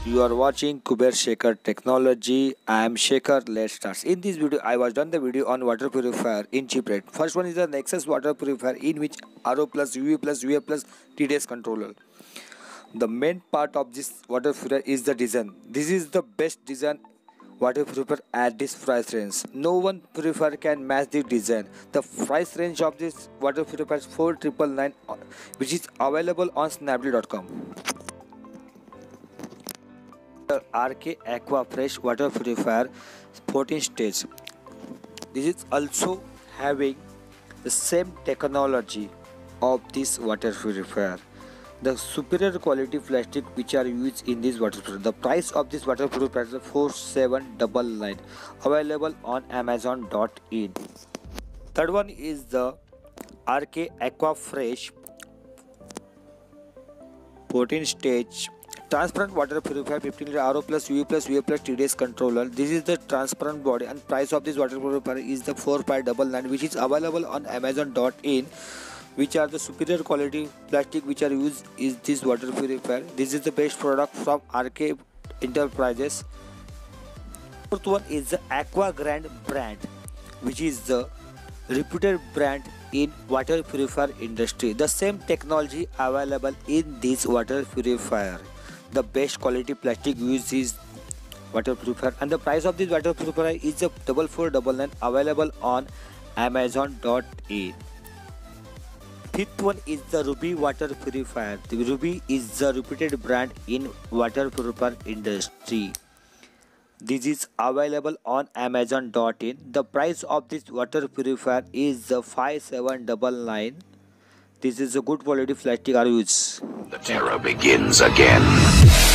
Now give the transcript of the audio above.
You are watching Kuber Shaker Technology. I am Shaker. Let's start. In this video, I was done the video on water purifier in cheap rate. First one is the Nexus water purifier in which RO plus UV plus UA plus TDS controller. The main part of this water purifier is the design. This is the best design water purifier at this price range. No one purifier can match the design. The price range of this water purifier is 4999, which is available on snapdeal.com. RK Aqua Fresh water purifier 14 stage. This is also having the same technology of this water purifier. The superior quality plastic which are used in this water purifier. The price of this water purifier is 4799, available on amazon.in. Third one is the RK Aqua Fresh 14 stage transparent water purifier 15 liter RO plus UV plus UA plus TDS controller. This is the transparent body and price of this water purifier is the 4599, which is available on amazon.in. Which are the superior quality plastic which are used is this water purifier. This is the best product from RK Enterprises. Fourth one is the Aqua Grand brand, which is the reputed brand in water purifier industry. The same technology available in this water purifier. The best quality plastic used is water purifier, and the price of this water purifier is a 4499, available on amazon.in. Fifth one is the Ruby water purifier. The Ruby is the reputed brand in water purifier industry. This is available on amazon.in. The price of this water purifier is the 5799. This is a good quality plastic are used. The terror begins again.